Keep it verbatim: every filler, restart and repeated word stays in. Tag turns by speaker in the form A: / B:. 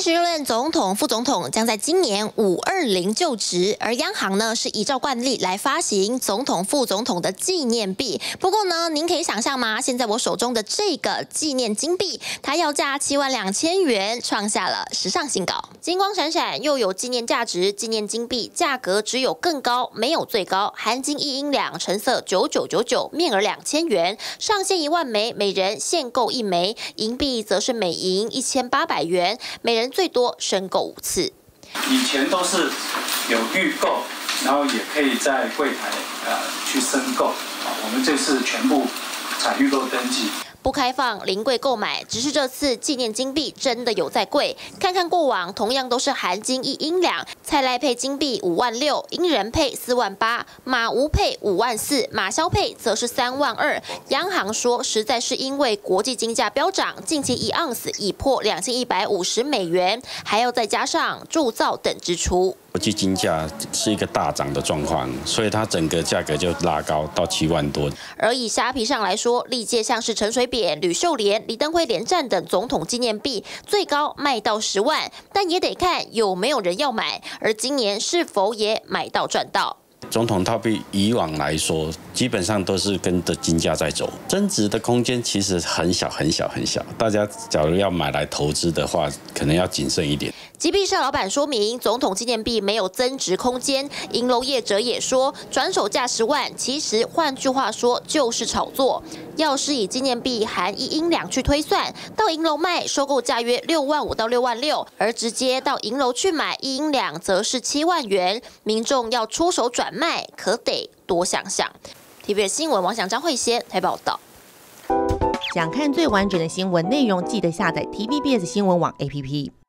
A: 十六任总统、副总统将在今年五二零就职，而央行呢是依照惯例来发行总统、副总统的纪念币。不过呢，您可以想象吗？现在我手中的这个纪念金币，它要价七万两千元，创下了史上新高。金光闪闪，又有纪念价值，纪念金币价格只有更高，没有最高。含金一英两，成色九九九九，面额两千元，上限一万枚，每人限购一枚。银币则是每银一千八百元，每人最多申购五次。
B: 以前都是有预购，然后也可以在柜台呃去申购。啊，我们这次全部采预购登记。
A: 不开放临柜购买，只是这次纪念金币真的有在贵。看看过往，同样都是含金一英两，蔡赖配金币五万六，英人配四万八，马吴配五万四，马萧配则是三万二。央行说，实在是因为国际金价飙涨，近期一盎司已破两千一百五十美元，还要再加上铸造等支出。
C: 国际金价是一个大涨的状况，所以它整个价格就拉高到七万多。
A: 而以虾皮上来说，历届像是陈水扁、吕秀莲、李登辉连战等总统纪念币，最高卖到十万，但也得看有没有人要买，而今年是否也买到赚到。
C: 总统套币以往来说，基本上都是跟着金价在走，增值的空间其实很小很小很小。大家假如要买来投资的话，可能要谨慎一点。
A: 吉币社老板说明，总统纪念币没有增值空间。银楼业者也说，转手价十万，其实换句话说就是炒作。要是以纪念币含一英两去推算，到银楼卖收购价约六万五到六万六，而直接到银楼去买一英两则是七万元。民众要出手转卖，可得多想想。T V B S 新闻王翔、张慧仙台报道。
D: 想看最完整的新闻内容，记得下载 T V B S 新闻网 A P P。